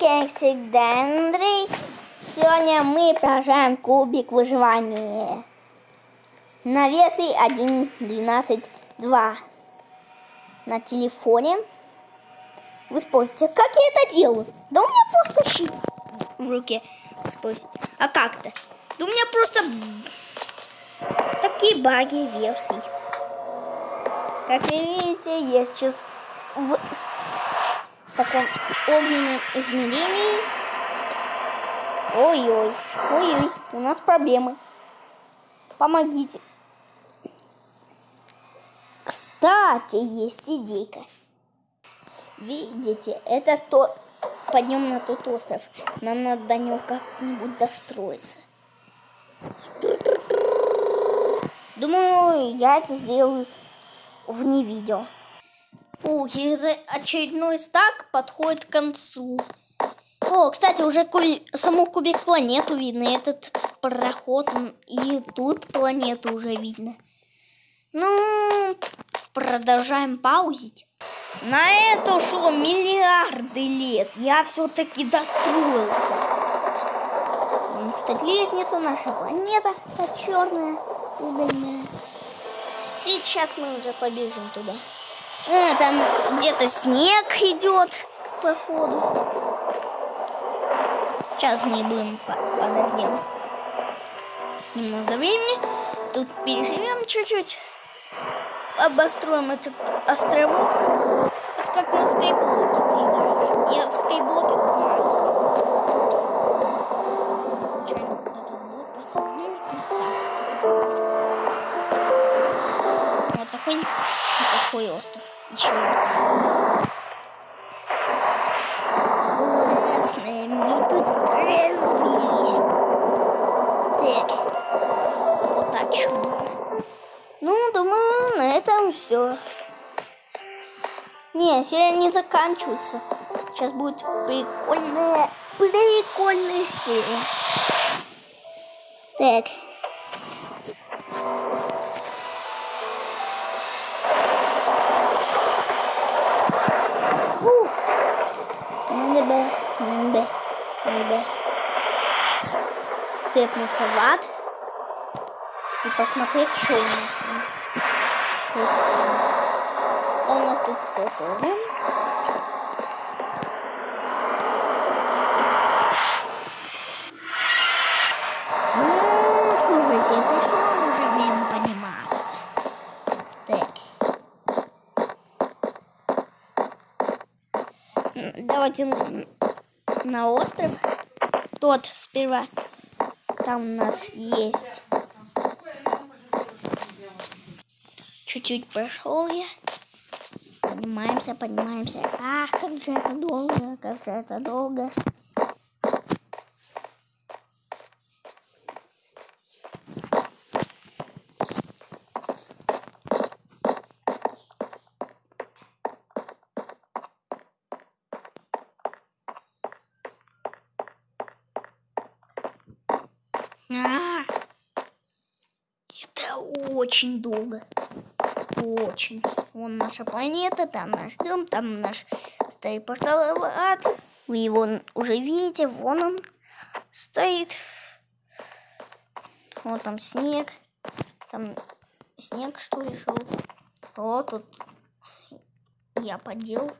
как всегда, Андрей. Сегодня мы продолжаем кубик выживания на версии 1.12.2 на телефоне. Вы спросите, как я это делаю? Да у меня просто щит в руке. Вы спросите, а как-то? Да у меня просто такие баги версий. Как вы видите, я сейчас в таком огненном измерении. Ой-ой, ой-ой, у нас проблемы. Помогите. Кстати, есть идейка. Видите, это то... Пойдем на тот остров. Нам надо до него как-нибудь достроиться. Думаю, я это сделаю вне видео. Фух, очередной стак подходит к концу. О, кстати, уже саму кубик планету видно. Этот проход, и тут планету уже видно. Ну, продолжаем паузить. На это ушло миллиарды лет. Я все-таки достроился. Кстати, лестница, наша планета, та черная, угольная. Сейчас мы уже побежим туда. Там где-то снег идет к проходу. Сейчас мы будем подождем немного времени. Тут переживем чуть-чуть. Обостроим этот островок. Это как на скайблоке ты играешь. Я в скайблоке мастер. Упс. Случайно этот блок поставил. Вот такой остров. Еще классные. Мы тут развились. Так. Вот так чудно. Ну, думаю, на этом все. Не, серия не заканчивается. Сейчас будет прикольная серия. Так. Надо бы тэпнуться в ад и посмотреть, что у нас там. А у нас тут все тоже. Ну, слушайте, пришло уже время подниматься. Так. Давайте на остров. Тот сперва. Там у нас есть. Чуть-чуть прошел я. Поднимаемся. Ах, как же это долго. Это очень долго. Очень. Вон наша планета, там наш дом, там наш старый портал ад. Вы его уже видите, вон он стоит. Вот там снег. Там снег, что ли, шел. Вот тут я поделал.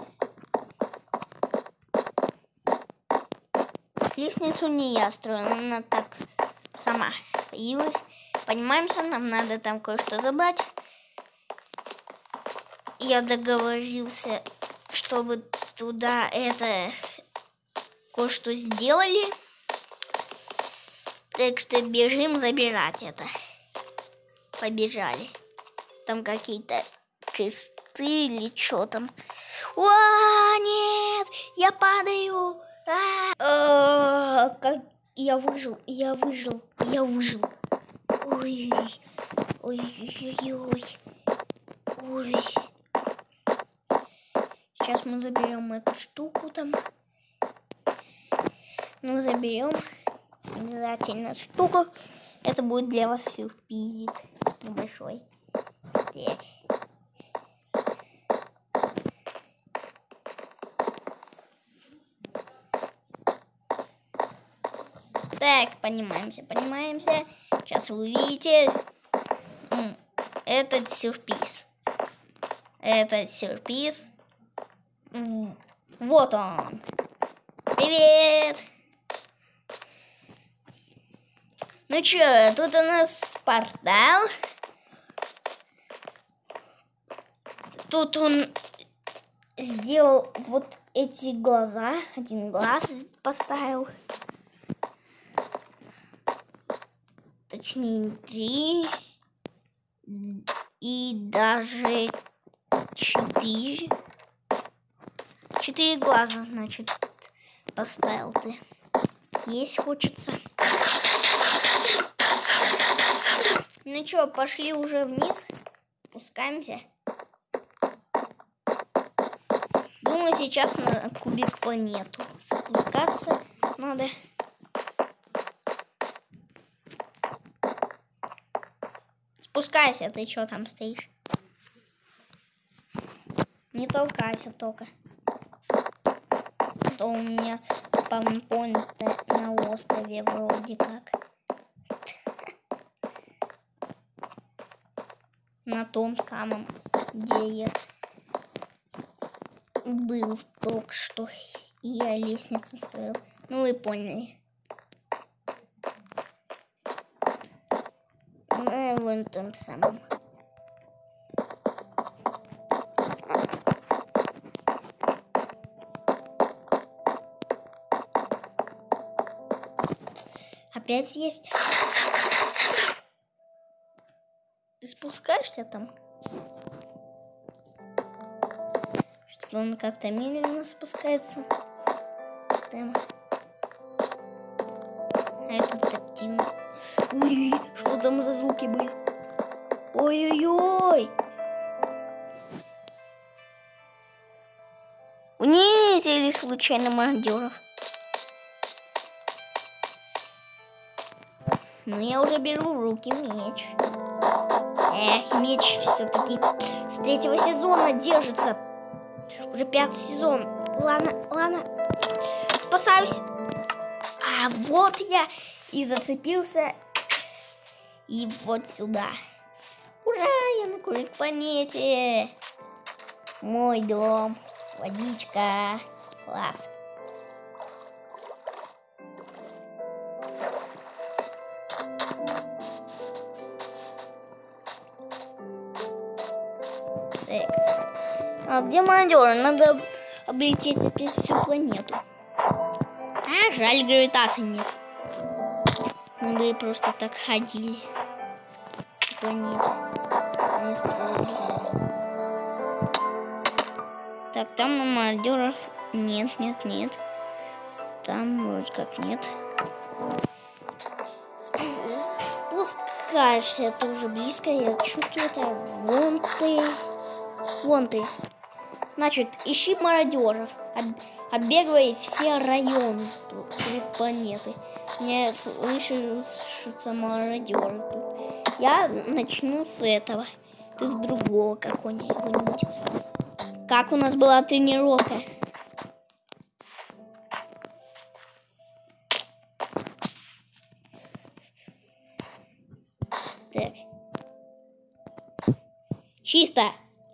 Лестницу не я строю, она так сама появилась. Понимаемся, нам надо там кое-что забрать. Я договорился, чтобы туда это кое-что сделали. Так что бежим забирать это. Побежали. Там какие-то кресты или что там. О, нет! Я падаю! Как я выжил. Ой. Сейчас мы заберем эту штуку там. Ну, заберем обязательно штуку. Это будет для вас сюрпризик небольшой. Так. Так, понимаемся. Сейчас вы увидите этот сюрприз. Вот он. Привет! Ну чё, тут у нас портал. Тут он сделал вот эти глаза. Один глаз поставил. Точнее, 3. И даже 4. 4 глаза, значит, поставил ты. Есть хочется. Ну чё, пошли уже вниз. Спускаемся. Думаю, сейчас на кубик планету спускаться надо. Спускайся, ты чё там стоишь? Не толкайся только. А то у меня спаунпоинт на острове вроде как. На том самом, где я был только что. И я лестницу строил. Ну вы поняли. Вон том самом. Опять есть. Ты спускаешься там? Что-то он как-то медленно спускается. Там. А это активно. Ой, что там за звуки были? Ой-ой-ой! Вниз или случайно мародеров? Ну, я уже беру в руки меч. Эх, меч все-таки с 3-го сезона держится. Уже 5-й сезон. Ладно. Спасаюсь. А вот я и зацепился. И вот сюда. Ура, я на кубик планете. Мой дом. Водичка. Класс. А где мародеры? Надо облететь опять всю планету. А, жаль, гравитации нет. Мы бы просто так ходили по планете. Не строились. Так, там у мародеров нет. Там вроде как нет. Спускаешься, это уже близко. Я чувствую это. Вон ты. Значит, ищи мародеров. Оббегай все районы планеты. Мне слышатся мародеры тут. Я начну с этого. Ты с другого какого-нибудь. Как у нас была тренировка? Так. Чисто.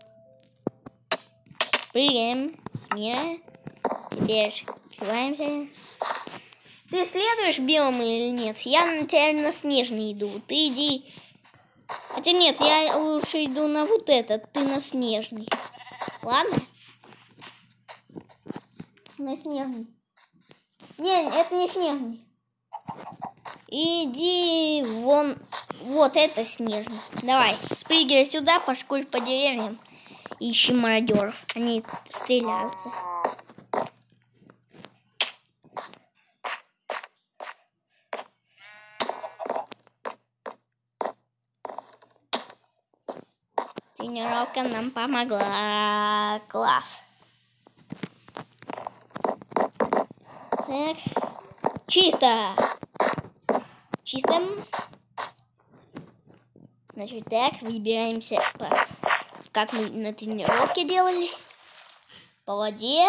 Прыгаем. Смело. Теперь открываемся. Ты следуешь биом или нет? Я теперь на снежный иду. Ты иди. Хотя нет, я лучше иду на вот этот. Ты на снежный. Ладно? На снежный. Не, это не снежный. Иди вон. Вот это снежный. Давай, спрыгивай сюда, пошкурь по деревьям. Ищи мародеров. Они стреляются. Тренировка нам помогла. Класс. Так. Чисто. Чисто. Значит, так, выбираемся, как мы на тренировке делали. По воде.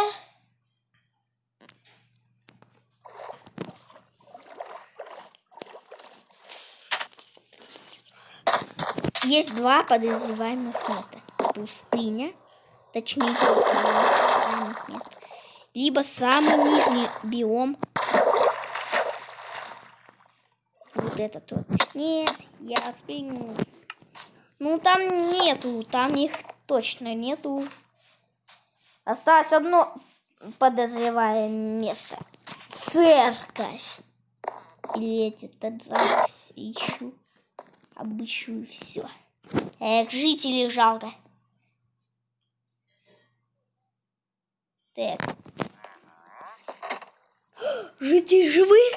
есть два подозреваемых места. Пустыня, точнее, подозреваемых мест. Либо самый нижний биом. Вот этот вот. Нет, я спрыгну. Ну, там нету, там их точно нету. Осталось одно подозреваемое место. Церковь. Или этот запись ищу. Обыщу и все. Эх, жителей жалко. Так. Жители живы?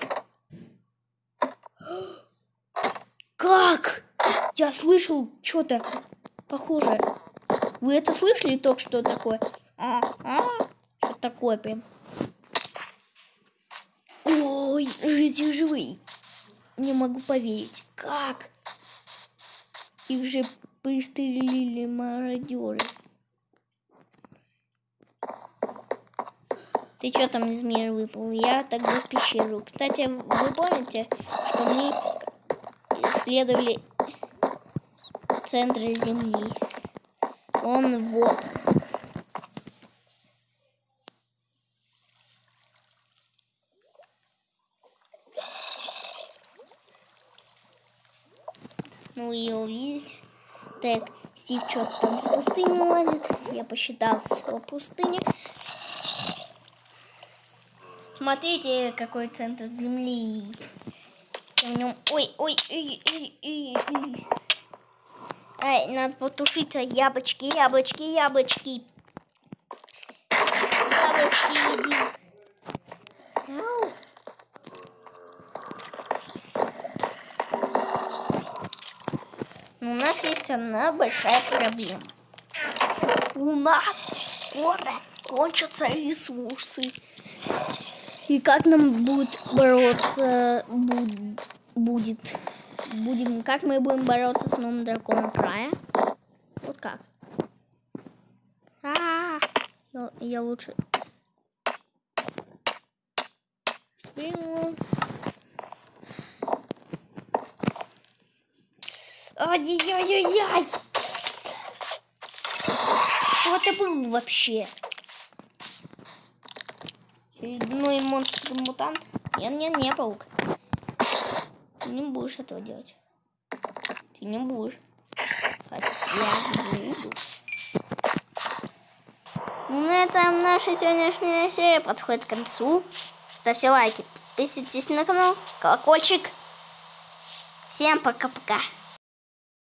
Как? Я слышал что-то похожее. Вы это слышали только что такое? Что такое прям? Ой, жители живые. Не могу поверить. Как? Их же пристрелили мародеры. Ты что там из мира выпал? Я тогда в пещеру. Кстати, вы помните, что мы исследовали центр Земли? Он вот. Ну и увидеть. Так, Стив что-то там в пустыне лазит. Я посчитал всего пустыни. Смотрите, какой центр Земли. В нем... Ой. Ай, надо потушиться. Яблочки. Яблочки, иди. Ау. Но у нас есть одна большая проблема. У нас скоро кончатся ресурсы. И как нам будет бороться? Как мы будем бороться с новым драконом края? Вот как? Я лучше спрыгну. Ай-яй-яй-яй! Что это был вообще? Очередной монстр-мутант? Не, паук. Ты не будешь этого делать. Ты не будешь. Хотя я буду. Ну, на этом наша сегодняшняя серия подходит к концу. Ставьте лайки, подписывайтесь на канал, колокольчик. Всем пока-пока.